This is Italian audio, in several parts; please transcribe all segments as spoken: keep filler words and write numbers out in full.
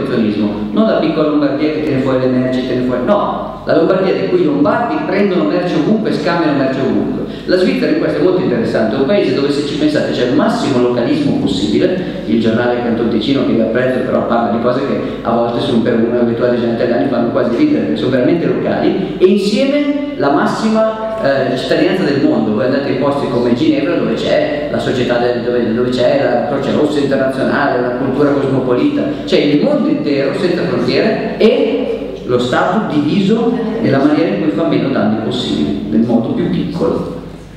protezionismo, non la piccola Lombardia che tiene fuori le merci, tiene fuori, no, la Lombardia di cui i lombardi prendono merce ovunque, scambiano merce ovunque. La Svizzera in questo è molto interessante, è un paese dove, se ci pensate, c'è il massimo localismo possibile. Il giornale Canton Ticino, che vi apprezzo, però parla di cose che a volte sono per un abituale gente italiani fanno quasi ridere, perché sono veramente locali, e insieme la massima eh, cittadinanza del mondo. Voi andate in posti come Ginevra, dove c'è la società del, dove, dove c'è la Croce Rossa internazionale, una cultura cosmopolita, c'è il mondo intero senza frontiere e lo Stato diviso nella maniera in cui fa meno danni possibili, nel modo più piccolo.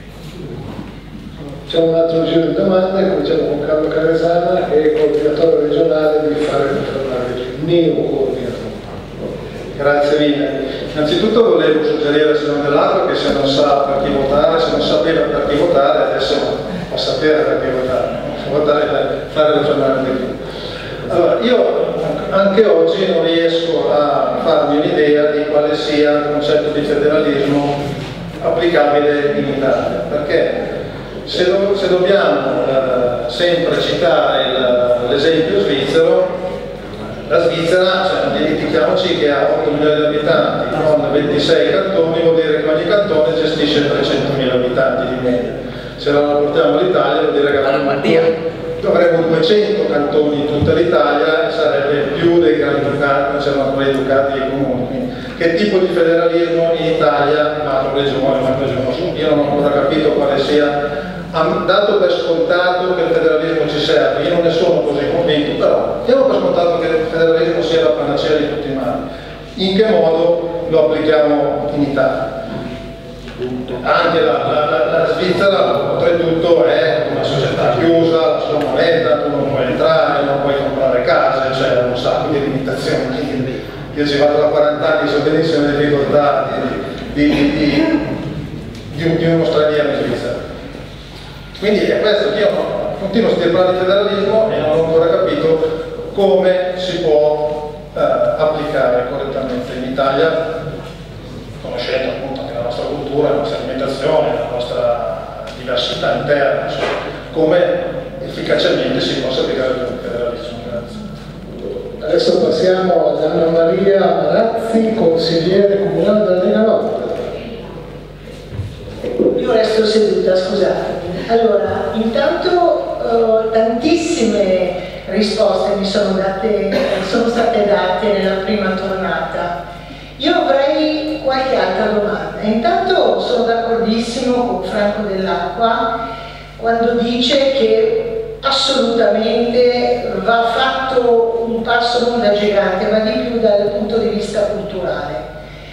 C'è un altro giro di domande, cominciamo con Carlo Caresana, che è coordinatore regionale di Fare Patronale, neo-coordinatore. Grazie mille. Innanzitutto volevo suggerire al signor Dell'Acqua che se non sa per chi votare, se non sapeva per chi votare, adesso può sapere per chi votare, se votare per Fare Patronale di più. Allora, io anche oggi non riesco a farmi un'idea di quale sia il concetto di federalismo applicabile in Italia, perché se, do, se dobbiamo eh, sempre citare l'esempio svizzero, la Svizzera, cioè, dimentichiamoci che ha otto milioni di abitanti con ventisei cantoni, vuol dire che ogni cantone gestisce trecentomila abitanti di media. Se la portiamo all'Italia vuol dire che avremo duecento cantoni in tutta l'Italia e sarebbe più dei grandi ducati, non c'erano ancora i ducati e i comuni. Quindi, che tipo di federalismo in Italia, macro regione, macro regione, io non ho ancora capito quale sia. Ha dato per scontato che il federalismo ci serve, io non ne sono così convinto, però diamo per scontato che il federalismo sia la panacea di tutti i mali. In che modo lo applichiamo in Italia? Anche la, la, la, la Svizzera, oltretutto, è una società chiusa, la sua moneta, tu non puoi entrare, non puoi comprare case, c'è un sacco di limitazioni. Quindi io ci vado da quaranta anni, so benissimo le difficoltà di, di, di, di, di uno straniero in Svizzera. Quindi è questo che io continuo a parlare di federalismo e non ho ancora capito come si può eh, applicare correttamente in Italia, conoscendo appunto anche la nostra cultura, la nostra alimentazione, la nostra diversità interna, insomma, come efficacemente si possa applicare il federalismo. Grazie. Adesso passiamo ad Anna Maria Marazzi, consigliere comunale della Lega Nord. Io resto seduta, scusate. Allora, intanto uh, tantissime risposte mi sono, date, sono state date nella prima tornata. Io avrei qualche altra domanda. Intanto sono d'accordissimo con Franco Dell'Acqua quando dice che assolutamente va fatto un passo non da gigante, ma di più dal punto di vista culturale.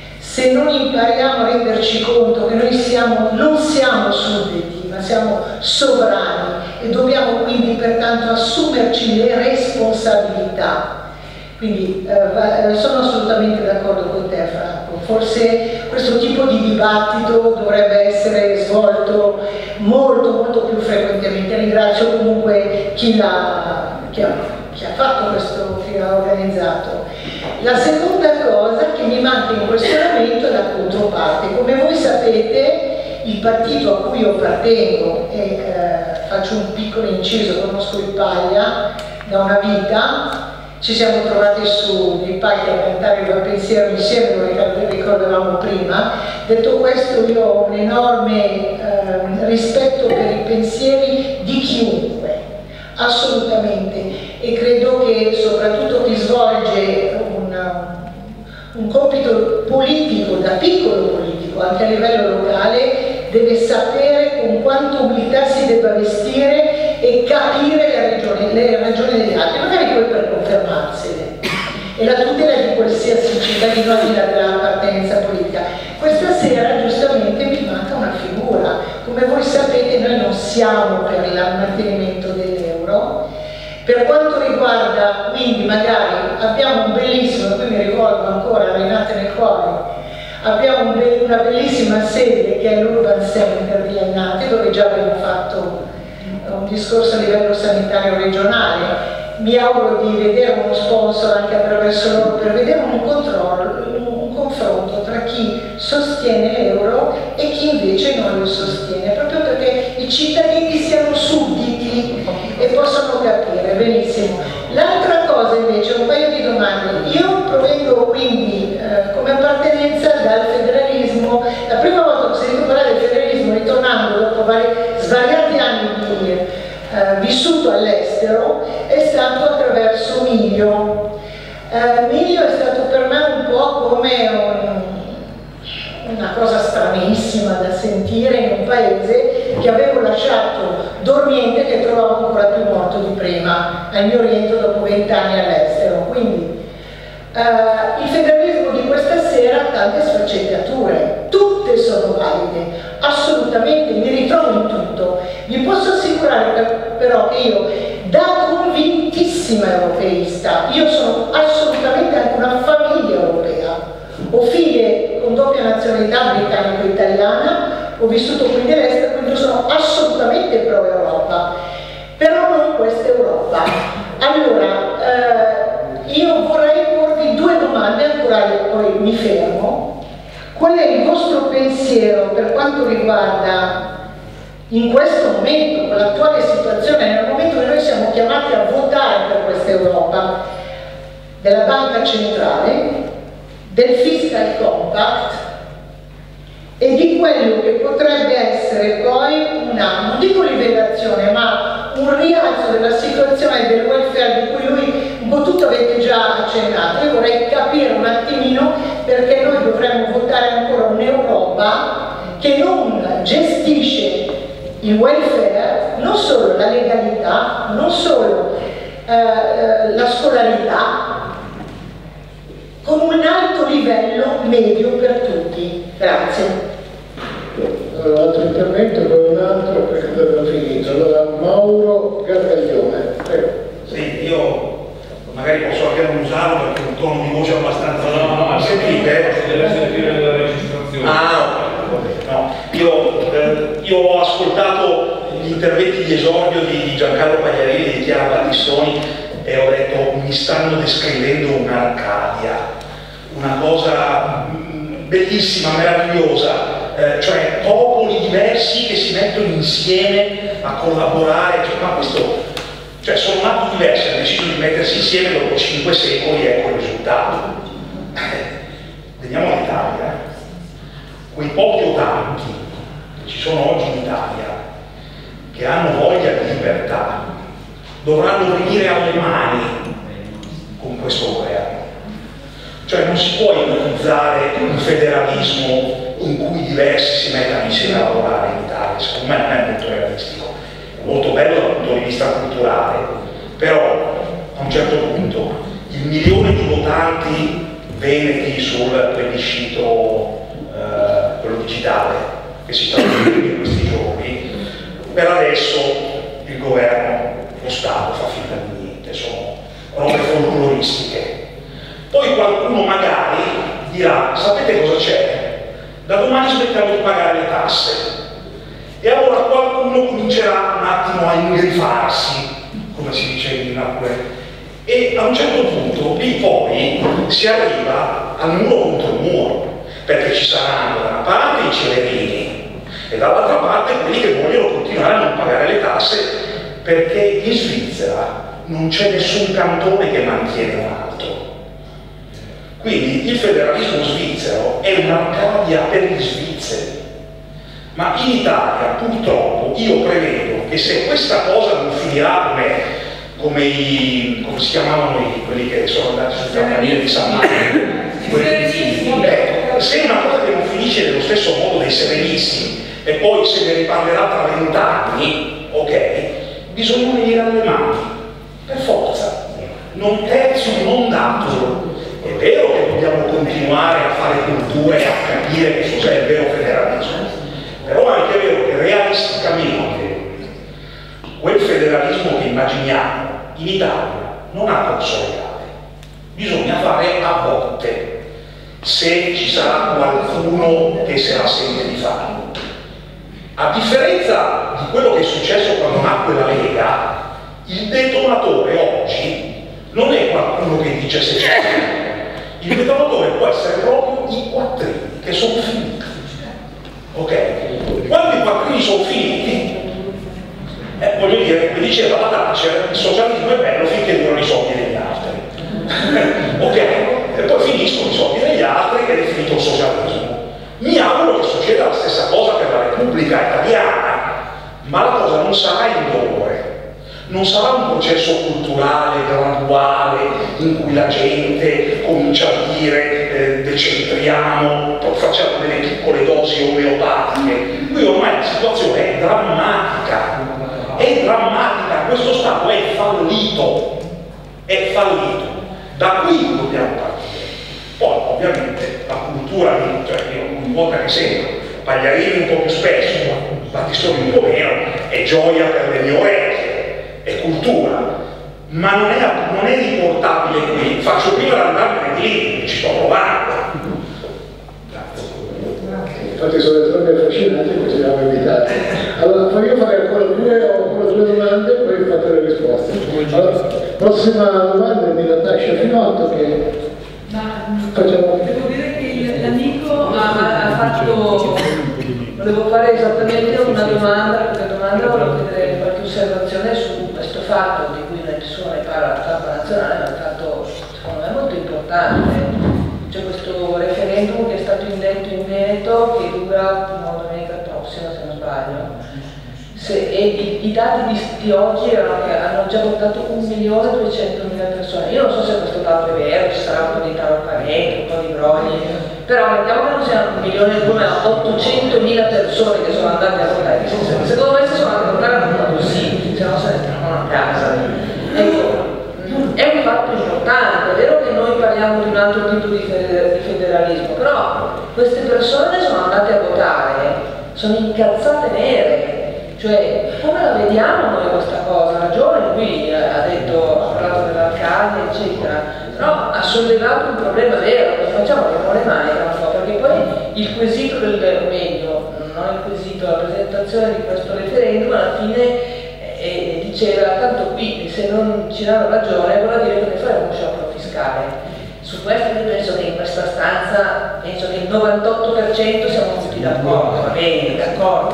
Se non impariamo a renderci conto che noi siamo, non siamo sudditi, ma siamo sovrani e dobbiamo quindi pertanto assumerci le responsabilità. Quindi eh, sono assolutamente d'accordo con te, Franco. Forse questo tipo di dibattito dovrebbe essere svolto molto molto più frequentemente. Ringrazio comunque chi, chi, ha, chi ha fatto questo, chi l'ha organizzato. La seconda cosa che mi manca in questo momento è la controparte. Come voi sapete, il partito a cui io appartengo, e eh, faccio un piccolo inciso, conosco il Paglia da una vita, ci siamo trovati su dei palchi a cantare il pensiero insieme, lo ricordavamo prima. Detto questo, io ho un enorme eh, rispetto per i pensieri di chiunque, assolutamente, e credo che soprattutto chi svolge un, un compito politico, da piccolo politico, anche a livello locale, deve sapere con quanta umiltà si debba vestire e capire le ragioni, le ragioni degli altri, magari poi per confermarsene, e la tutela di qualsiasi cittadino al di là dell'appartenenza politica. Questa sera giustamente mi manca una figura. Come voi sapete, noi non siamo per il mantenimento dell'euro. Per quanto riguarda, quindi magari abbiamo un bellissimo, qui mi rivolgo ancora a Renate nel cuore, abbiamo un be una bellissima sede che è l'Urban Center di Annate, dove già abbiamo fatto un discorso a livello sanitario regionale. Mi auguro di vedere uno sponsor anche attraverso loro per vedere un controllo, un confronto tra chi sostiene l'euro e chi invece non lo sostiene, proprio perché i cittadini siano sudditi e possano capire benissimo. L'altra cosa invece, un paio di domande. dire, eh, vissuto all'estero è stato attraverso Milio. Eh, Milio è stato per me un po' come un, una cosa stranissima da sentire in un paese che avevo lasciato dormiente, che trovavo ancora più morto di prima al mio rientro dopo vent'anni all'estero. Quindi eh, il federalismo di questa sera ha tante sfaccettature, tutte sono valide, assolutamente, mi ritrovo in tutto. Vi posso assicurare però che io, da convintissima europeista, io sono assolutamente anche una famiglia europea. Ho figlie con doppia nazionalità britannico-italiana, ho vissuto qui all'estero, quindi io sono assolutamente pro-Europa, però non questa Europa. Allora, eh, io vorrei porvi due domande, ancora poi mi fermo. Qual è il vostro pensiero per quanto riguarda, in questo momento, con l'attuale situazione, nel momento che noi siamo chiamati a votare per questa Europa, della Banca Centrale, del Fiscal Compact e di quello che potrebbe essere poi una, non dico livellazione, ma un rialzo della situazione del welfare di cui lui un po' tutto avete già accennato. Io vorrei capire un attimino perché noi dovremmo votare ancora un'Europa che non gestisce il welfare, non solo la legalità, non solo eh, la scolarità, con un alto livello medio per tutti. Grazie. Allora, un altro intervento, poi un altro, perché abbiamo finito. Allora, Mauro Gargaglione, prego. Sì, io magari posso anche non usarlo perché un tono di voce abbastanza... No, no, no, sentite? Si deve sentire la registrazione. Ah, ok. No, io, eh, io ho ascoltato gli interventi di esordio di Giancarlo Pagliarini e di Chiara Battistoni e ho detto, mi stanno descrivendo un'Arcadia, una cosa bellissima, meravigliosa, eh, cioè popoli diversi che si mettono insieme a collaborare, cioè, ma questo, cioè sono nati diversi, hanno deciso di mettersi insieme dopo cinque secoli, ecco il risultato. Eh, veniamo all'Italia, quei pochi o tanti che ci sono oggi in Italia, che hanno voglia di libertà, dovranno venire alle mani con questo governo. Cioè non si può ipotizzare un federalismo in cui diversi si mettano insieme a lavorare in Italia, secondo me non è molto realistico, è molto bello dal punto di vista culturale, però a un certo punto il milione di votanti veneti sul plebiscito, eh, quello digitale, che si sta facendo in questi giorni, per adesso il governo, lo Stato fa finta di niente, sono robe folcloristiche. Poi qualcuno magari dirà, sapete cosa c'è? Da domani smettiamo di pagare le tasse. E allora qualcuno comincerà un attimo a ingrifarsi, come si dice in alcune. E a un certo punto lì poi si arriva al muro contro il muro, perché ci saranno da una parte i celerini e dall'altra parte quelli che vogliono continuare a non pagare le tasse, perché in Svizzera non c'è nessun cantone che mantiene un altro. Quindi il federalismo svizzero è un'Arcadia per gli svizzeri. Ma in Italia purtroppo io prevedo che se questa cosa non finirà come, come, i, come si chiamavano i, quelli che sono andati sul campanile di San Marco, ecco, se è una cosa che non finisce nello stesso modo dei Serenissimi e poi se ne riparlerà tra vent'anni, ok, bisogna venire alle mani, per forza, non terzo, non dato. È vero che dobbiamo continuare a fare cultura e a capire che cos'è il vero federalismo, però è anche vero che realisticamente quel federalismo che immaginiamo in Italia non ha consolidate, bisogna fare a botte, se ci sarà qualcuno che se la sente di farlo. A differenza di quello che è successo quando nacque la Lega, il detonatore oggi non è qualcuno che dice se c'è. Il detonatore può essere proprio i quattrini che sono finiti. Ok? Quando i quattrini sono finiti, eh, voglio dire, come diceva la Thatcher, il socialismo è bello finché durano i soldi degli altri. Ok? E poi finiscono i soldi degli altri ed è finito il socialismo. Mi auguro che succeda la stessa cosa per la Repubblica Italiana, ma la cosa non sarà indolore. Non sarà un processo culturale, graduale, in cui la gente comincia a dire eh, decentriamo, facciamo delle piccole dosi omeopatiche. Qui ormai la situazione è drammatica, è drammatica, questo Stato è fallito, è fallito. Da qui dobbiamo partire. Poi ovviamente la cultura, cioè io ogni volta che sento Pagliarini un po' più spesso, Battistoni un po' meno, è gioia per le mie orecchie. È cultura, ma non è, non è riportabile qui. Faccio prima di andarmene lì, ci sto provando. Grazie. Infatti sono le troppe affascinanti che ci abbiamo evitato. Allora, poi io farei ancora due, ho ancora due domande e poi fate le risposte. Allora, prossima domanda è di Natascia Finotto che facciamo. Devo dire che l'amico ha, ha fatto, volevo fare esattamente una domanda, perché la domanda volevo chiedere qualche osservazione su questo fatto di cui nessuno ne parla alla stampa nazionale, ma è un fatto secondo me molto importante. C'è questo referendum che è stato indetto in Veneto che dura fino a domenica prossima, se non sbaglio. Se, e i, i dati di, di oggi erano che hanno già votato un milione e duecentomila persone. Io non so se questo dato è vero, ci sarà un po' di taroccamento, un po' di brogli, però mettiamo che non siano un milione e come ottocentomila persone che sono andate a votare. Secondo me se sono andate a votare hanno votato sì, se no se ne stavano a casa. Ecco, è un fatto importante, è vero che noi parliamo di un altro tipo di federalismo, però queste persone sono andate a votare, sono incazzate nere. Cioè, come la vediamo noi questa cosa? Ha ragione, qui ha detto, ha parlato dell'Arcadia, eccetera, però ha sollevato un problema vero, lo facciamo le mani, non so, perché poi il quesito del, o meglio, non il quesito, la presentazione di questo referendum alla fine eh, diceva, tanto qui se non ci danno ragione vuol dire che ne faremo un sciopero fiscale. Su questo io penso che in questa stanza, penso che il novantotto per cento siamo tutti d'accordo, va bene, d'accordo,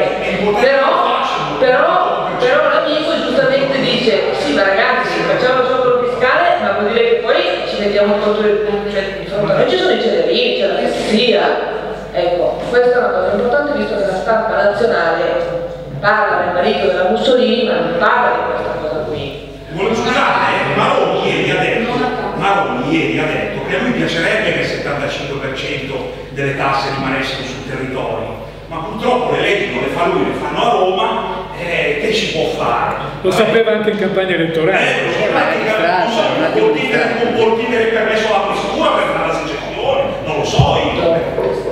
però, però, però l'amico giustamente dice, sì ma ragazzi, facciamo il sciopero fiscale, ma vuol dire che poi ci mettiamo contro il cioè, di fronte a noi ci sono i celerini, c'è la fesseria. Ecco, questa è una cosa importante visto che la stampa nazionale parla del marito della Mussolini, ma non parla di questa cosa qui. Volevo scusare, eh, Maroni ieri ha detto, Maroni ieri ha detto che a lui piacerebbe che il settantacinque per cento delle tasse rimanessero sul territorio, ma purtroppo le leggi non le fa lui, le fanno a Roma, eh, che ci può fare? Lo sapeva anche in campagna elettorale. Eh, lo sapeva anche in campagna elettorale, non vuol dire permesso alla procedura per fare la secessione, non lo so io.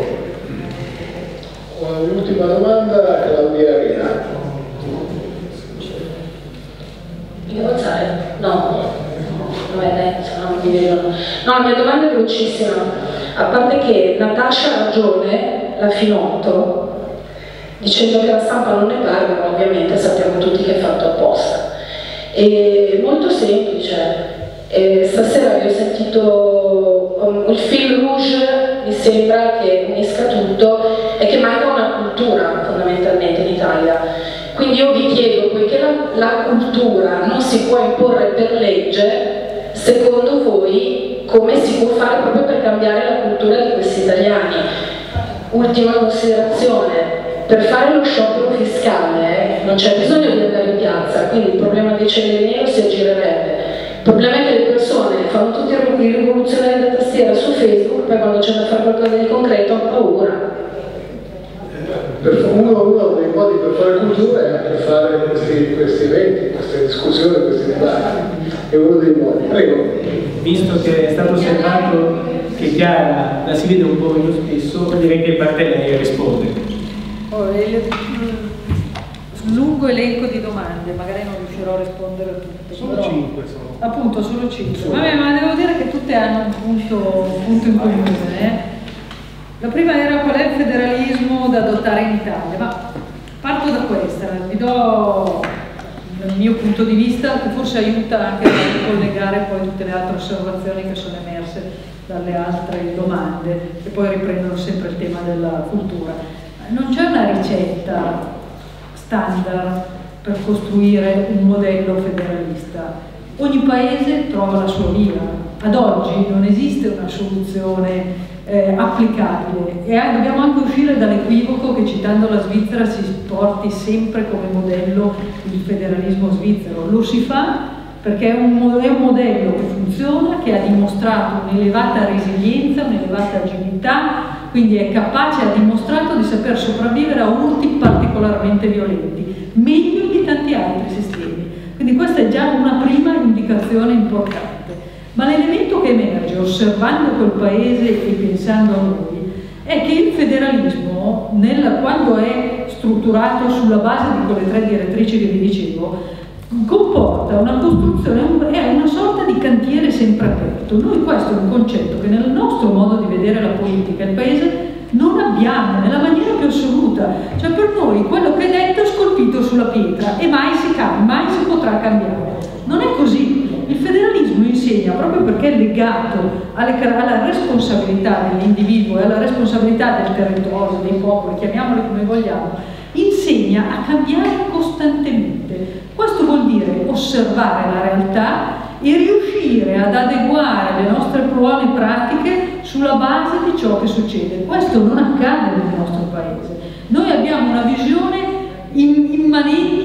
L'ultima domanda, Claudia Rina. Mi devo alzare? No, no, è lei, se no non mi vedono. No, la mia domanda è velocissima. A parte che Natascia ha ragione, la Finotto, dicendo che la stampa non ne parla, ma ovviamente sappiamo tutti che è fatto apposta. È molto semplice. E stasera vi ho sentito um, il fil rouge, mi sembra che unisca tutto e che manca una cultura fondamentalmente in Italia. Quindi io vi chiedo, poiché la, la cultura non si può imporre per legge, secondo voi come si può fare proprio per cambiare la cultura di questi italiani? Ultima considerazione, per fare lo sciopero fiscale eh, non c'è bisogno di andare in piazza, quindi il problema dei celeri si aggirerebbe. Il problema è che le persone fanno tutti i rivoluzionari da tastiera su Facebook, poi quando c'è da fare qualcosa di concreto hanno paura. Uno, uno dei modi per fare cultura è anche fare questi, questi eventi, queste discussioni, questi dibattiti. È uno dei modi. Prego. Visto che è stato osservato che Chiara la si vede un po' meno spesso, direi che parte lei a rispondere. Oh, lungo elenco di domande, magari non riuscirò a rispondere a tutte. Solo però, cinque sono. Appunto, solo cinque. Vabbè, ma devo dire che tutte hanno un punto, un punto in comune. Eh? La prima era qual è il federalismo da adottare in Italia, ma parto da questa, vi do il mio punto di vista che forse aiuta anche a collegare poi tutte le altre osservazioni che sono emerse dalle altre domande e poi riprendono sempre il tema della cultura. Non c'è una ricetta standard per costruire un modello federalista. Ogni paese trova la sua via. Ad oggi non esiste una soluzione eh, applicabile. E eh, dobbiamo anche uscire dall'equivoco che, citando la Svizzera, si porti sempre come modello il federalismo svizzero. Lo si fa perché è un, è un modello che funziona, che ha dimostrato un'elevata resilienza, un'elevata agilità, quindi è capace, ha dimostrato di saper sopravvivere a urti particolarmente violenti, meglio di tanti altri sistemi. Quindi questa è già una prima indicazione importante. Ma l'elemento che emerge osservando quel paese e pensando a noi è che il federalismo, nella, quando è strutturato sulla base di quelle tre direttrici che vi dicevo, comporta una costruzione, è una sorta di cantiere sempre aperto. Noi questo è un concetto che nel nostro modo di vedere la politica e il paese non abbiamo nella maniera più assoluta. Cioè per noi quello che è detto è scolpito sulla pietra e mai si cambia, mai si potrà cambiare. Non è così. Il federalismo insegna, proprio perché è legato alle, alla responsabilità dell'individuo e alla responsabilità del territorio, dei popoli, chiamiamoli come vogliamo, insegna a cambiare costantemente. Questo vuol dire osservare la realtà e riuscire ad adeguare le nostre buone pratiche sulla base di ciò che succede. Questo non accade nel nostro paese. Noi abbiamo una visione immanente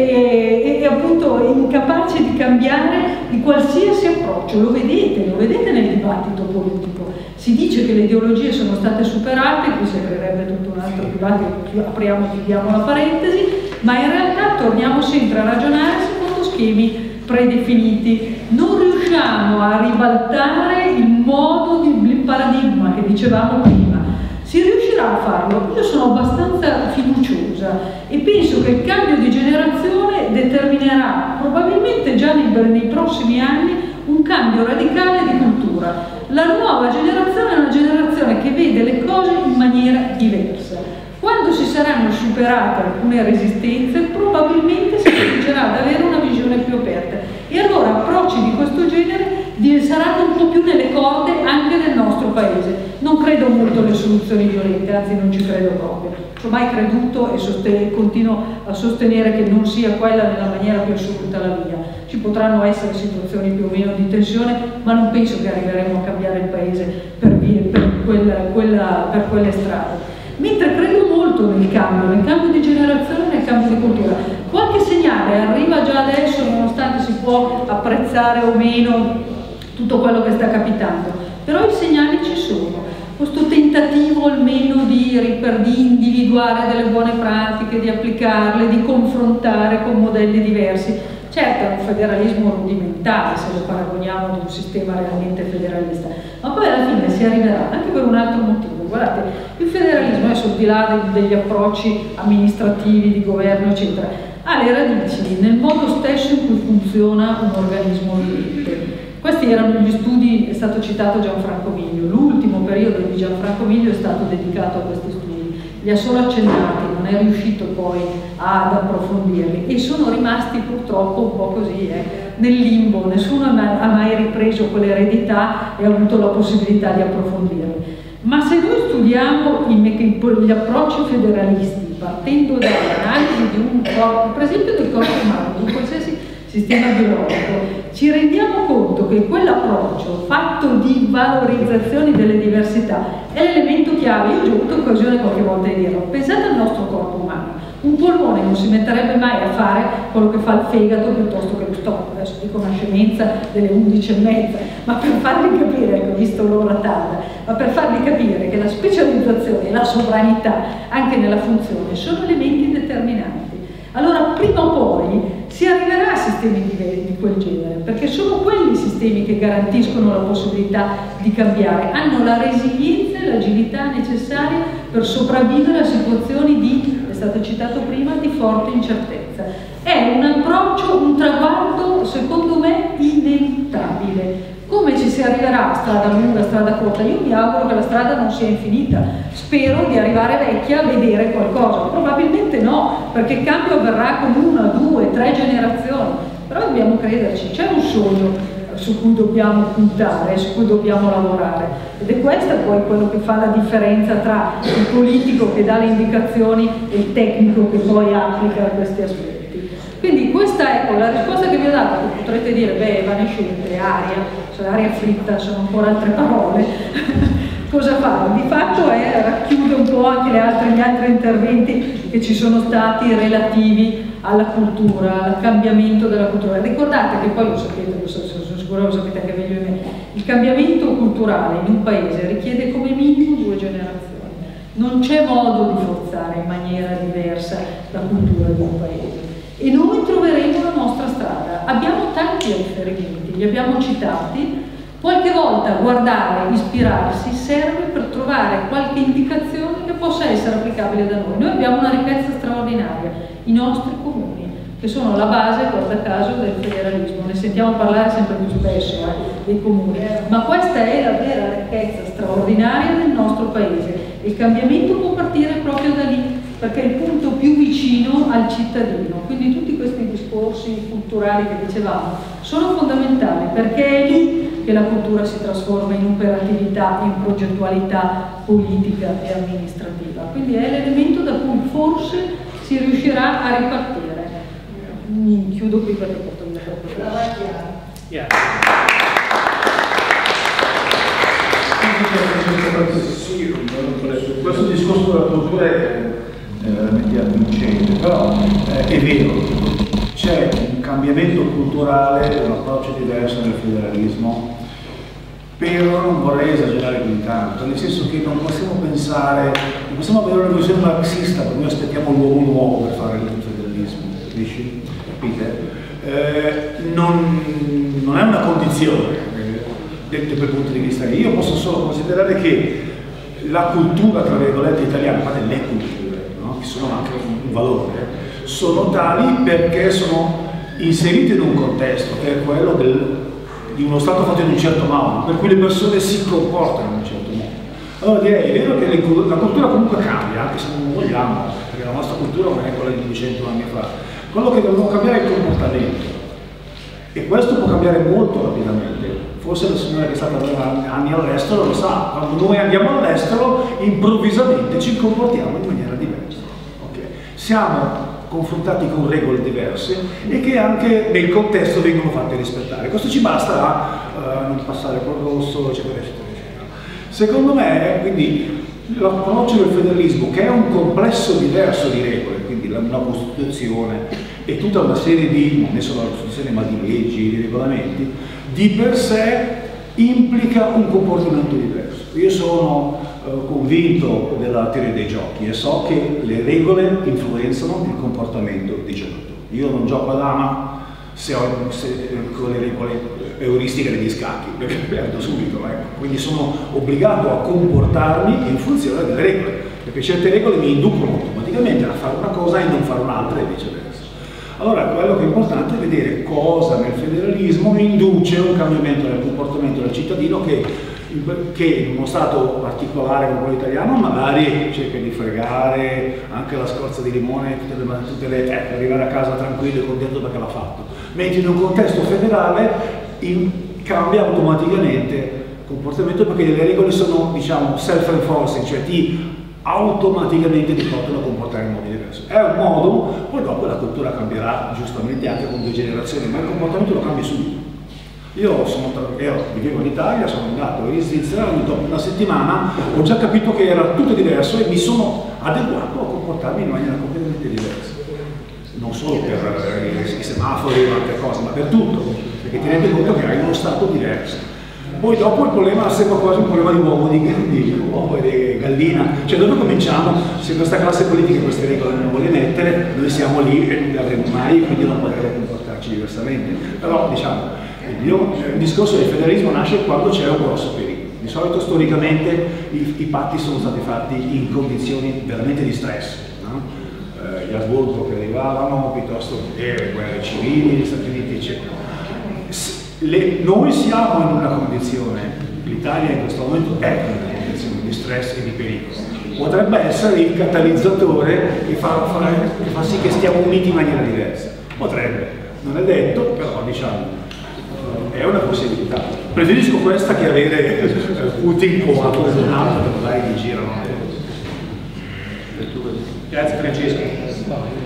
e, e, e appunto incapace di cambiare di qualsiasi approccio. Lo vedete, lo vedete nel dibattito politico. Si dice che le ideologie sono state superate, qui si aprirebbe tutto un altro dibattito, apriamo e chiudiamo la parentesi, ma in realtà torniamo sempre a ragionare secondo schemi predefiniti. Non riusciamo a ribaltare il modo di, il paradigma che dicevamo prima. Si riuscirà a farlo? Io sono abbastanza fiduciosa e penso che il cambio di generazione determinerà probabilmente già nei, nei prossimi anni un cambio radicale di cultura. La nuova generazione è una generazione che vede le cose in maniera diversa. Quando si saranno superate alcune resistenze, probabilmente si comincerà ad avere una visione più aperta. E allora approcci di questo genere saranno un po' più nelle corde anche nel nostro paese. Non credo molto alle soluzioni violente, anzi non ci credo proprio. Ci ho mai creduto e continuo a sostenere che non sia quella nella maniera più assoluta la via. Ci potranno essere situazioni più o meno di tensione, ma non penso che arriveremo a cambiare il paese per, via, per, quella, quella, per quelle strade. Mentre credo molto nel cambio, nel cambio di generazione, nel cambio di cultura. Qualche segnale arriva già adesso, nonostante si può apprezzare o meno tutto quello che sta capitando, però i segnali ci sono. Questo tentativo almeno di, di individuare delle buone pratiche, di applicarle, di confrontare con modelli diversi. Certo è un federalismo rudimentale se lo paragoniamo ad un sistema realmente federalista, ma poi alla fine si arriverà anche per un altro motivo. Guardate, il federalismo, adesso al di là degli approcci amministrativi, di governo, eccetera, ha le radici nel modo stesso in cui funziona un organismo vivente. Questi erano gli studi, è stato citato Gianfranco Miglio, l'ultimo periodo di Gianfranco Miglio è stato dedicato a questi studi, li ha solo accennati, non è riuscito poi ad approfondirli e sono rimasti purtroppo un po' così, eh, nel limbo, nessuno ha mai ripreso quell'eredità e ha avuto la possibilità di approfondirli. Ma se noi studiamo gli approcci federalisti partendo dall'analisi di un corpo, per esempio del corpo umano, di qualsiasi sistema biologico, ci rendiamo conto che quell'approccio fatto di valorizzazione delle diversità è l'elemento chiave. Io ho avuto occasione qualche volta di dirlo. Pensate al nostro corpo umano. Un polmone non si metterebbe mai a fare quello che fa il fegato piuttosto che lo stomaco. Adesso dico una scemenza delle undici e mezza, ma per farvi capire, ecco, visto l'ora tarda, ma per farvi capire che la specializzazione e la sovranità anche nella funzione sono elementi determinanti. Allora prima o poi si arriverà a sistemi di, di quel genere, perché sono quelli sistemi che garantiscono la possibilità di cambiare, hanno la resilienza e l'agilità necessaria per sopravvivere a situazioni di, è stato citato prima, di forte incertezza. È un approccio, un traguardo secondo me ineluttabile. Come ci si arriverà a strada lunga, strada corta? Io mi auguro che la strada non sia infinita, spero di arrivare vecchia a vedere qualcosa, probabilmente no, perché il cambio avverrà con una, due, tre generazioni, però dobbiamo crederci, c'è un sogno su cui dobbiamo puntare, su cui dobbiamo lavorare ed è questo poi quello che fa la differenza tra il politico che dà le indicazioni e il tecnico che poi applica questi aspetti. Quindi questa ecco la risposta che vi ho dato, potrete dire beh evanescente, aria, cioè aria fritta, sono ancora altre parole, cosa fa? Di fatto è, racchiude un po' anche le altre, gli altri interventi che ci sono stati relativi alla cultura, al cambiamento della cultura. Ricordate che poi lo sapete, lo so, sono sicura lo sapete anche meglio di me, il cambiamento culturale in un paese richiede come minimo due generazioni. Non c'è modo di forzare in maniera diversa la cultura di un paese. E noi troveremo la nostra strada. Abbiamo tanti riferimenti, li abbiamo citati. Qualche volta guardare, ispirarsi, serve per trovare qualche indicazione che possa essere applicabile da noi. Noi abbiamo una ricchezza straordinaria, i nostri comuni, che sono la base, guarda caso, del federalismo. Ne sentiamo parlare sempre più spesso, eh, dei comuni, ma questa è la vera ricchezza straordinaria del nostro paese. Il cambiamento può partire proprio da lì, perché è il punto più vicino al cittadino. Quindi tutti questi discorsi culturali che dicevamo sono fondamentali, perché è lì che la cultura si trasforma in operatività, in progettualità politica e amministrativa. Quindi è l'elemento da cui forse si riuscirà a ripartire. Mi chiudo qui perché porto via troppo. Yeah. Sì, questo discorso della cultura è veramente avvincente, però eh, è vero, c'è un cambiamento culturale, un approccio diverso nel federalismo, però non vorrei esagerare più di tanto, nel senso che non possiamo pensare, non possiamo avere una visione marxista, perché noi aspettiamo l'uomo nuovo per fare il federalismo, capisci? Capite? Eh, non, non è una condizione. Detto per punto di vista, io posso solo considerare che la cultura, tra virgolette, italiana, ma le culture, no? Che sono anche un valore, sono tali perché sono inserite in un contesto che è quello del, di uno Stato fatto in un certo modo, per cui le persone si comportano in un certo modo. Allora direi, è vero che le, la cultura comunque cambia, anche se non vogliamo, perché la nostra cultura non è quella di duecento anni fa. Quello che dobbiamo cambiare è il comportamento, e questo può cambiare molto rapidamente. Forse la signora che è stata anni all'estero lo sa, quando noi andiamo all'estero improvvisamente ci comportiamo in maniera diversa. Okay. Siamo confrontati con regole diverse e che anche nel contesto vengono fatte rispettare. Questo ci basta a uh, non passare col rosso, eccetera, eccetera, eccetera. Secondo me, quindi, l'approccio del federalismo, che è un complesso diverso di regole, quindi la, una Costituzione e tutta una serie di, non solo la Costituzione, ma di leggi, di regolamenti, di per sé implica un comportamento diverso. Io sono eh, convinto della teoria dei giochi e so che le regole influenzano il comportamento dei giocatori. Io non gioco a dama se ho se, con le regole euristiche degli scacchi, perché perdo subito, ecco. Quindi sono obbligato a comportarmi in funzione delle regole, perché certe regole mi inducono automaticamente a fare una cosa e non fare un'altra e viceversa. Allora, quello che è importante è vedere cosa nel federalismo induce un cambiamento nel comportamento del cittadino che, che in uno stato particolare come quello italiano magari cerca di fregare anche la scorza di limone tutte le, tutte le, eh, per arrivare a casa tranquillo e contento perché l'ha fatto. Mentre in un contesto federale in, cambia automaticamente il comportamento, perché le regole sono, diciamo, self-enforcing, cioè ti automaticamente ti portano a comportare in modo diverso. È un modo, poi dopo la cultura cambierà giustamente anche con due generazioni, ma il comportamento lo cambia subito. Io, sono, io vivevo in Italia, sono andato in Svizzera, dopo una settimana ho già capito che era tutto diverso e mi sono adeguato a comportarmi in maniera completamente diversa. Non solo per i semafori o altre cose, ma per tutto, perché ti rendi conto che hai uno stato diverso. Poi dopo il problema sembra quasi un problema di uovo, di, di uovo e di gallina, cioè dove cominciamo? Se questa classe politica queste regole non vuole mettere, noi siamo lì e non le avremo mai, quindi non potremo comportarci diversamente. Però diciamo, il, mio, il discorso del federalismo nasce quando c'è un grosso pericolo. Di solito storicamente i, i patti sono stati fatti in condizioni veramente di stress, no? eh, gli Asburgo che arrivavano, piuttosto che le guerre civili, gli Stati Uniti, eccetera. Le, noi siamo in una condizione, l'Italia in questo momento è in una condizione di stress e di pericolo. Potrebbe essere il catalizzatore che fa, fa, che fa sì che stiamo uniti in maniera diversa. Potrebbe, non è detto, però diciamo, è una possibilità. Preferisco questa che avere Putin o altro che un altro che magari mi girano. Grazie Francesco.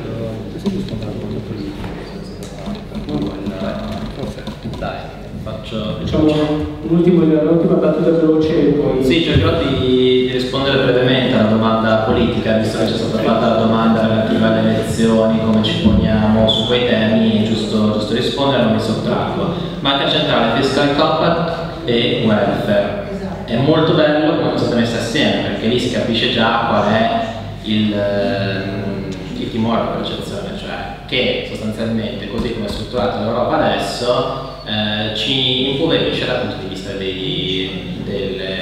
Dai, faccio faccio... Facciamo un'ultima battuta veloce e poi... Sì, cercherò di, di rispondere brevemente alla domanda politica, visto che c'è stata fatta la domanda relativa alle elezioni, come ci poniamo su quei temi, è giusto, giusto rispondere, non mi sottraggo. Banca centrale, fiscal compact e welfare. È molto bello come sono state messe assieme, perché lì si capisce già qual è il, il timore della percezione, cioè che sostanzialmente, così come è strutturata l'Europa adesso, eh, ci impoverisce dal punto di vista dei, delle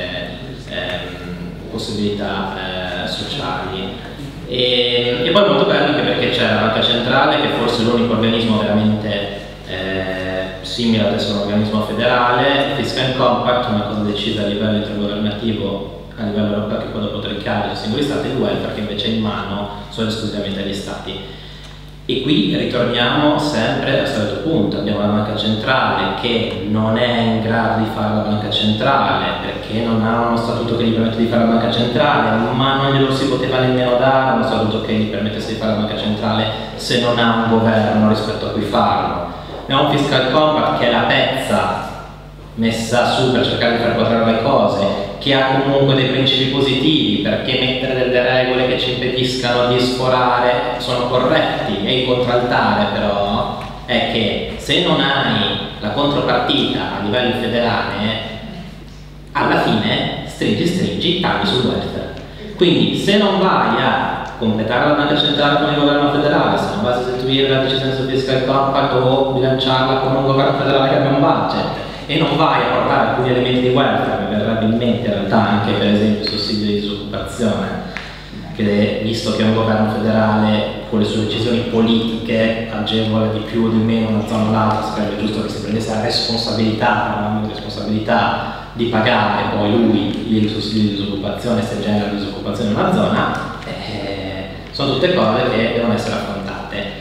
eh, possibilità eh, sociali. E, e poi è molto bello anche perché c'è la banca centrale, che è forse l'unico organismo veramente eh, simile ad essere un organismo federale, fiscal compact, una cosa decisa a livello intergovernativo a livello europeo che poi dopo trincare i singoli stati, il welfare che invece è in mano solo esclusivamente agli stati. E qui ritorniamo sempre al solito punto, abbiamo la banca centrale che non è in grado di fare la banca centrale perché non ha uno statuto che gli permette di fare la banca centrale, ma non glielo si poteva nemmeno dare uno statuto che gli permettesse di fare la banca centrale se non ha un governo rispetto a cui farlo. Abbiamo un fiscal compact che è la pezza messa su per cercare di far quadrare le cose, che ha comunque dei principi positivi, perché mettere delle regole che ci impediscano di sforare sono corretti, e il contraltare però è che se non hai la contropartita a livello federale, alla fine stringi stringi tagli sul welfare. Quindi se non vai a completare la banca centrale con il governo federale, se non vai a sostituire la decisione sul fiscal compact o bilanciarla con un governo federale che abbia un budget, e non vai a portare alcuni elementi di welfare, mi verrebbe in mente in realtà anche per esempio il sussidio di disoccupazione, che visto che è un governo federale con le sue decisioni politiche agevola di più o di meno una zona o l'altra, sarebbe giusto che si prendesse la responsabilità, parlando di responsabilità, di pagare poi lui il sussidio di disoccupazione se genera disoccupazione in una zona. Eh, sono tutte cose che devono essere affrontate.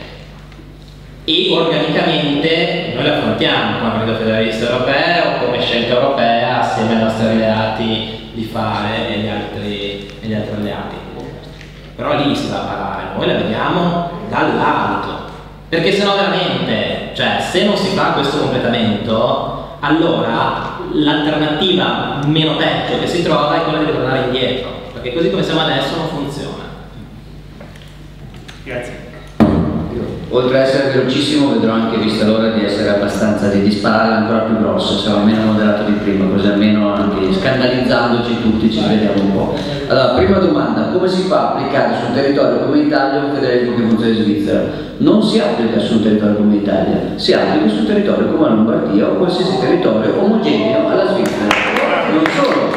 E organicamente noi le affrontiamo come Partito Federalista Europeo, come scelta europea assieme ai nostri alleati di fare e gli altri, e gli altri alleati. Però lì si va a parlare, noi la vediamo dall'alto, perché se no veramente, cioè se non si fa questo completamento, allora l'alternativa meno peggio che si trova è quella di tornare indietro, perché così come siamo adesso non funziona. Grazie. Oltre ad essere velocissimo, vedrò anche, vista l'ora, di essere abbastanza, di, di sparare ancora più grosso, siamo meno moderato di prima, così almeno anche scandalizzandoci tutti ci svediamo un po'. Allora, prima domanda, come si fa a applicare sul territorio come Italia un federalismo che funziona in Svizzera? Non si applica su un territorio come Italia, si applica su un territorio come la Lombardia o qualsiasi territorio omogeneo alla Svizzera. Non solo.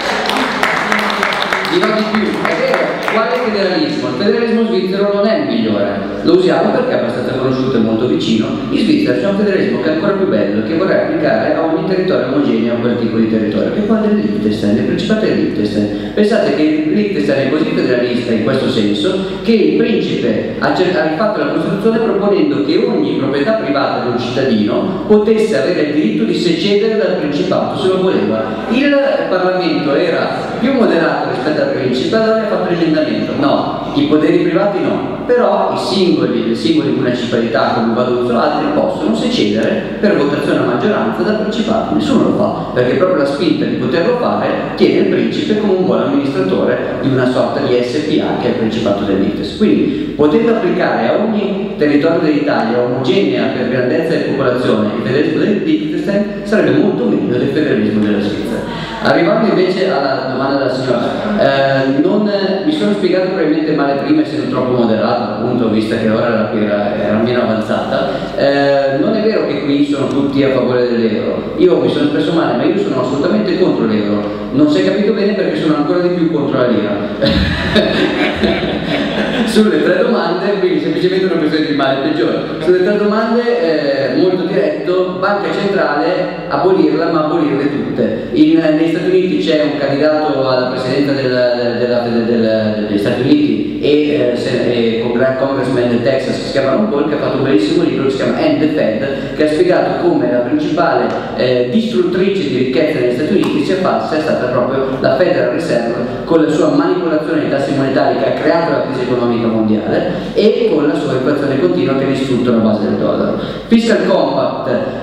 Dirò di più, è vero, quale federalismo? Il federalismo svizzero non è il migliore, lo usiamo perché è abbastanza conosciuto e molto vicino. In Svizzera c'è un federalismo che è ancora più bello, che vorrei applicare a ogni territorio omogeneo, a quel tipo di territorio, che è quello del Liechtenstein, il Principato del Liechtenstein. Pensate che il Liechtenstein è così federalista in questo senso che il principe ha, ha rifatto la Costituzione proponendo che ogni proprietà privata di un cittadino potesse avere il diritto di secedere dal Principato se lo voleva. Il Parlamento era più moderato rispetto al principe, allora ha fatto l'emendamento. No, i poderi privati no, però i singoli, le singole municipalità come Vaduz o altri possono secedere per votazione a maggioranza dal Principato. Nessuno lo fa, perché proprio la spinta di poterlo fare tiene il principe come un buon amministratore di una sorta di S P A che è il Principato del Liechtenstein. Quindi, potendo applicare a ogni territorio dell'Italia omogenea per grandezza e popolazione il federalismo del Liechtenstein, sarebbe molto meglio del federalismo della Svizzera. Arrivando invece alla domanda della signora, eh, non, mi sono spiegato probabilmente male prima, essendo troppo moderato, appunto, vista che ora era, era meno avanzata. Eh, non è vero che qui sono tutti a favore dell'euro. Io mi sono espresso male, ma io sono assolutamente contro l'euro. Non si è capito bene perché sono ancora di più contro la lira. Sulle tre domande, quindi semplicemente una questione di male peggiore. Sulle tre domande, eh, molto diretto, banca centrale, abolirla, ma abolirle tutte. In, negli Stati Uniti c'è un candidato alla presidenza del, della, del, del, degli Stati Uniti e, eh, e congressman del Texas che si chiama Ron Paul, che ha fatto un bellissimo libro che si chiama End the Fed, che ha spiegato come la principale eh, distruttrice di ricchezza negli Stati Uniti sia, sia stata proprio la Federal Reserve, con la sua manipolazione dei tassi monetari che ha creato la crisi economica mondiale e con la sua inflazione continua che ha distrutto la base del dollaro. Fiscal Compact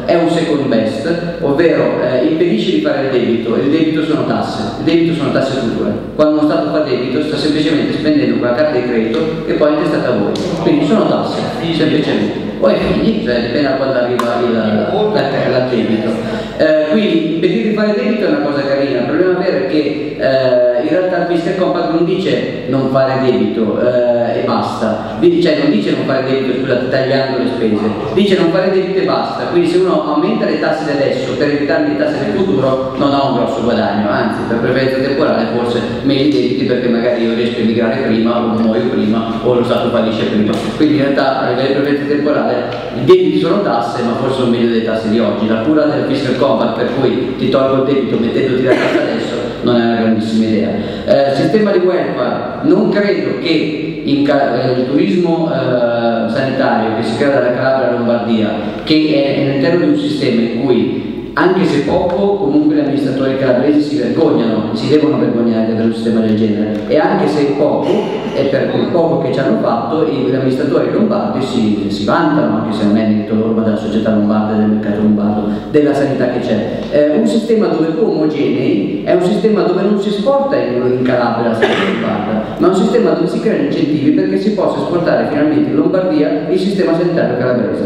è un second best, ovvero eh, impedisce di fare il debito, e il debito sono tasse, il debito sono tasse future. Quando uno Stato fa debito sta semplicemente spendendo quella carta di credito e poi è intestata a voi, quindi sono tasse, semplicemente. Poi figli, cioè dipende da quando arriva il, la, la debito. Eh, quindi impedire di fare debito è una cosa carina, il problema vero è che eh, in realtà il Fiscal Compact non dice non fare debito eh, e basta, cioè non dice non fare debito, scusate, tagliando le spese, dice non fare debito e basta, quindi se uno aumenta le tasse di adesso per evitare le tasse nel futuro non ha un grosso guadagno, anzi per preferenza temporale forse meglio i debiti perché magari io riesco a emigrare prima o muoio prima o lo Stato fallisce prima, quindi in realtà a livello di preferenza temporale i debiti sono tasse ma forse sono meglio delle tasse di oggi. La cura del Fiscal Compact per cui ti tolgo il debito mettendoti la tassa adesso non è una grandissima idea. Eh, sistema di welfare, non credo che in, eh, il turismo eh, sanitario che si crea dalla Calabria alla Lombardia, che è all'interno di un sistema in cui anche se poco, comunque gli amministratori calabresi si vergognano, si devono vergognare di avere un sistema del genere, e anche se poco, e per quel poco che ci hanno fatto, gli amministratori lombardi si, si vantano, anche se non è merito loro, ma della società lombarda, del mercato lombardo, della sanità che c'è. Eh, un sistema dove più omogenei è un sistema dove non si esporta in, in Calabria la sanità lombarda, ma è un sistema dove si creano incentivi perché si possa esportare finalmente in Lombardia il sistema sanitario calabrese.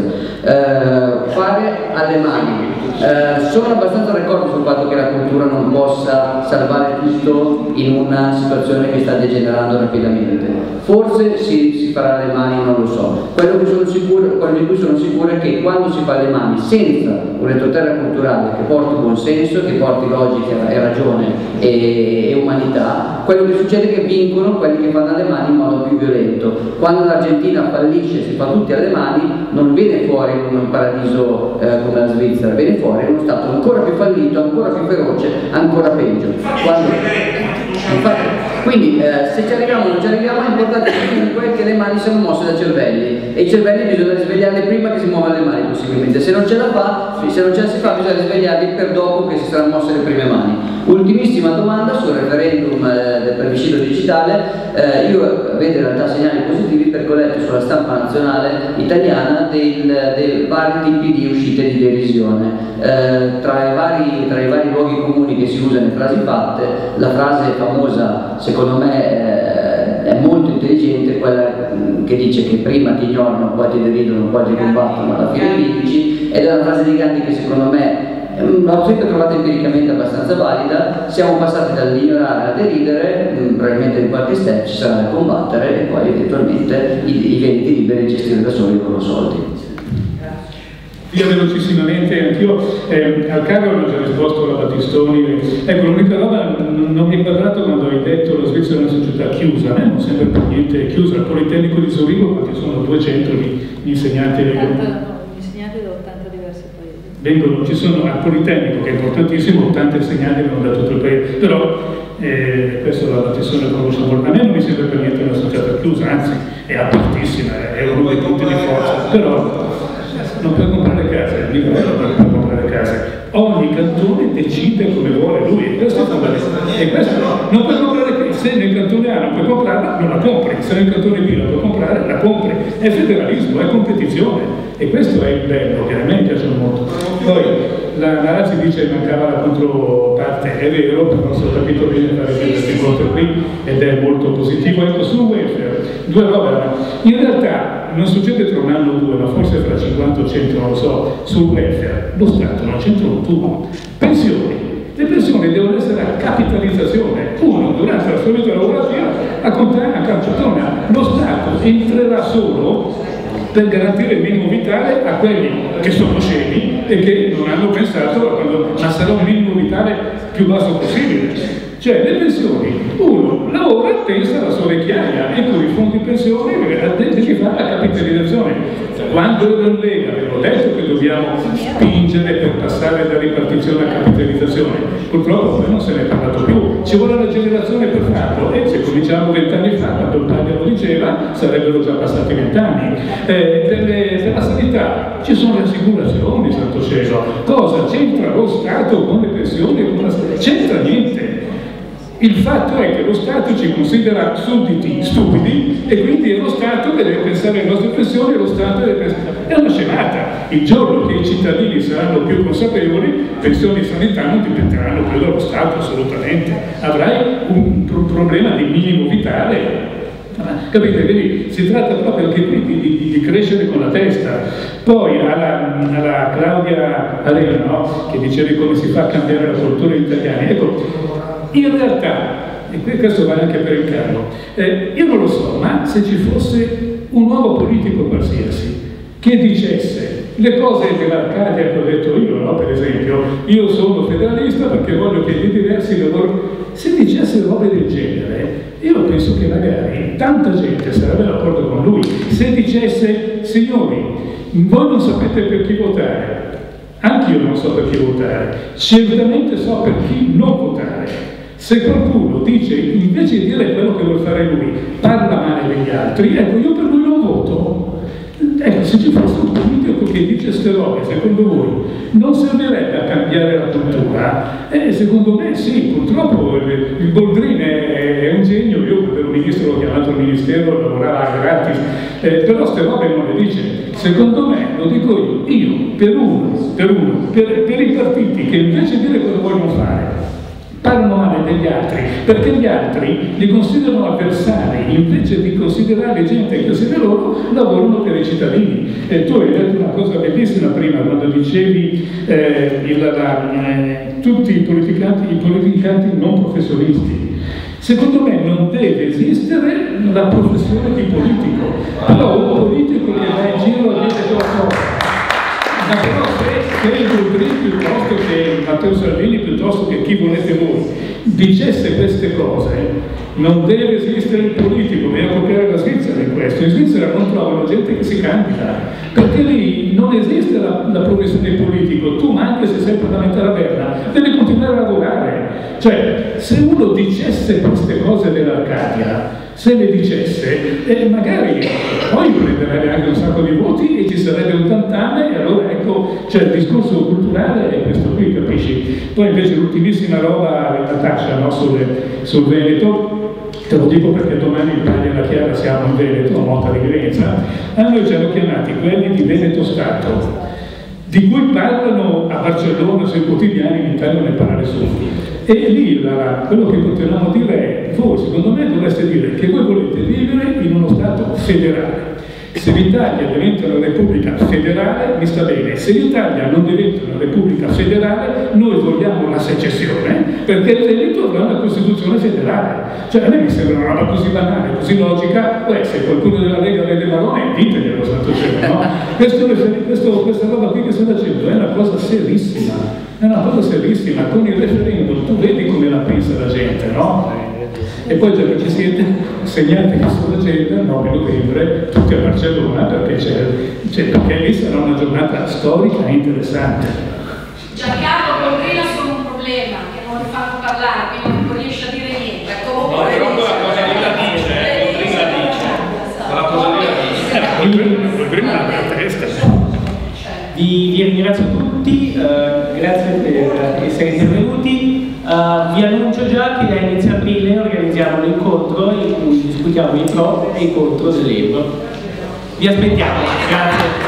Eh, fare alle mani. Eh, sono abbastanza d'accordo sul fatto che la cultura non possa salvare tutto in una situazione che sta degenerando rapidamente. Forse si, si farà le mani, non lo so. Quello, che sono sicuro, quello di cui sono sicuro è che quando si fa le mani senza un retroterra culturale che porti buon senso, che porti logica e ragione e, e umanità, quello che succede è che vincono quelli che fanno alle mani in modo più violento. Quando l'Argentina fallisce e si fa tutti alle mani, non viene fuori un paradiso eh, come la Svizzera, viene fuori uno Stato ancora più fallito, ancora più feroce, ancora peggio. Quando... Infatti, quindi eh, se ci arriviamo o non ci arriviamo è importante comunque che le mani siano mosse da cervelli, e i cervelli bisogna risvegliarli prima che si muovano le mani possibilmente. Se non ce la fa, se non ce la si fa, bisogna risvegliarli per dopo che si saranno mosse le prime mani. Ultimissima domanda sul referendum eh, del plebiscito digitale. Eh, io vedo in realtà segnali positivi perché ho letto sulla stampa nazionale italiana dei vari tipi di uscite di derisione. Eh, tra, i vari, tra i vari luoghi comuni che si usano in frasi fatte, la frase famosa secondo me eh, è molto intelligente, quella che dice che prima ti ignorano, poi ti deridono, poi ti combattono, alla fine vinci, ed è una frase di Gandhi che secondo me l'ho sempre trovata empiricamente abbastanza valida. Siamo passati dall'ignorare a deridere, mh, probabilmente in qualche step ci sarà da combattere e poi eventualmente i, i venti liberi gestire da soli i loro soldi. Io velocissimamente, anch'io eh, al carro ho già risposto alla Battistoni. Ecco, l'unica roba, non mi è quadrato quando hai detto la Svizzera è una società chiusa, a me non sembra per niente chiusa. Al Politecnico di Zurigo, quanti sono duecento gli insegnanti di insegnanti da ottanta diversi paesi. Vengono, ci sono al Politecnico, che è importantissimo, ottanta insegnanti vengono da tutto il paese, però eh, questo la Battistoni lo conosce molto. A me non mi sembra per niente una società chiusa, anzi è apertissima, è uno dei punti di forza, però non puoi comprare case, dico non puoi comprare case. Ogni cantone decide come vuole lui, e questo è fondamentale. E questo non puoi comprare, se nel cantone A non puoi comprarla, non la compri, se nel cantone B la puoi comprare, la compri. È federalismo, è competizione, e questo è il bello, che a me piace molto. Poi la, la Razzi dice che mancava la controparte, è vero, però se ho capito bene fare questo incontro qui ed è molto positivo. Ecco, sul welfare, due robe. In realtà non succede tra un anno o due, ma forse fra cinquanta o cento, non lo so, sul welfare. Lo Stato non c'entra un tubo. Pensioni. Le pensioni devono essere a capitalizzazione. Uno, durante la sua vita lavorativa, a contare a capitona. Lo Stato entrerà solo per garantire il minimo vitale a quelli che sono scemi e che non hanno pensato a quando, ma sarà un minimo vitale più basso possibile. Cioè le pensioni, uno lavora e pensa alla sua vecchiaia e con i fondi pensioni devi fare la capitalizzazione. Quando ero in Lega avevo detto che dobbiamo spingere per passare da ripartizione a capitalizzazione, purtroppo poi non se ne è parlato più, ci vuole una generazione per farlo, e se cominciamo vent'anni fa, quando il Taglio lo diceva, sarebbero già passati vent'anni. Eh, delle, della sanità ci sono le assicurazioni, santo cielo, cosa c'entra lo Stato con le pensioni? C'entra niente. Il fatto è che lo Stato ci considera sudditi stupidi e quindi è lo Stato che deve pensare alle nostre pensioni e lo Stato deve pensare. È una scenata. Il giorno che i cittadini saranno più consapevoli, pensioni e sanità non dipenderanno più dallo Stato, assolutamente. Avrai un pro problema di minimo vitale. Capite? Quindi si tratta proprio anche qui di, di, di crescere con la testa. Poi alla, alla Claudia Arena, no? Che dicevi come si fa a cambiare la cultura italiana. Ecco, in realtà, e questo vale anche per il Carlo, eh, io non lo so, ma se ci fosse un nuovo politico qualsiasi che dicesse le cose dell'Arcadia che ho detto io, no? Per esempio, io sono federalista perché voglio che gli diversi lavoro. Se dicesse robe del genere, io penso che magari tanta gente sarebbe d'accordo con lui. Se dicesse, signori, voi non sapete per chi votare, anch'io non so per chi votare, certamente so per chi non votare. Se qualcuno dice, invece di dire quello che vuole fare lui, parla male degli altri, ecco, io per lui non voto. Ecco, se ci fosse un politico che dice queste robe, secondo voi, non servirebbe a cambiare la cultura? Eh, secondo me sì, purtroppo il, il Boldrin è, è un genio, io per un ministro l'ho chiamato al ministero, lavorava gratis, eh, però queste robe non le dice. Secondo me, lo dico io, io, per uno, per uno, per, per i partiti che invece di dire cosa vogliono fare, parlano male degli altri, perché gli altri li considerano avversari, invece di considerare gente che se loro lavorano per i cittadini. E tu hai detto una cosa bellissima prima, quando dicevi eh, il, la, eh, tutti i politicanti, i politicanti non professionisti. Secondo me non deve esistere la professione di politico, però un politico che va in giro a dire qualcosa. Ma però se, se il Boldrin piuttosto che Matteo Salvini, piuttosto che chi volete voi, dicesse queste cose, non deve esistere il politico. Bisogna copiare la Svizzera in questo. In Svizzera non trovano gente che si candida, perché lì non esiste la, la professione di politico. Tu, ma anche se sei parlamentare a Berna, devi continuare a lavorare. Cioè, se uno dicesse queste cose dell'Arcadia, se le dicesse, eh, magari poi prenderebbe anche un sacco di voti e ci sarebbe un tantame, e allora ecco, cioè il discorso culturale è questo qui, capisci? Poi invece l'ultimissima roba, Natascia, no, sul, sul Veneto, te lo dico perché domani in Italia alla Chiara siamo in Veneto, a Motta di Grenza, a noi ci hanno chiamati quelli di Veneto Stato, di cui parlano a Barcellona sui quotidiani, in Italia non ne parla nessuno. E lì la, quello che continuiamo a dire è, voi secondo me dovreste dire che voi volete vivere in uno Stato federale. Se l'Italia diventa una repubblica federale, mi sta bene. Se l'Italia non diventa una repubblica federale, noi vogliamo la secessione, perché il Veneto avrà una Costituzione federale. Cioè a me mi sembra una roba così banale, così logica. Beh, se qualcuno della Lega vede Marone, diteglielo, santo cielo, no? Questo, questo, questa roba qui che sto facendo è una cosa serissima, è una cosa serissima. Con il referendum tu vedi come la pensa la gente, no? E poi già che ci siete, segnate che sull'agenda il nove novembre tutti a Barcellona, perché, c'è, perché lì sarà una giornata storica e interessante. Giancarlo, con Grilla sono un problema che non li fanno parlare, quindi non riesce a dire niente. Comunque no, però quella cosa lì la dice, eh, Boldrin la dice. Quella cosa lì la dice. Eh, Boldrin ha una bella testa. Vi, vi ringrazio tutti, uh, grazie per essere intervenuti. Uh, vi annuncio già che a inizio aprile organizziamo un incontro in cui discutiamo i pro e i contro dell'euro. Vi aspettiamo, grazie.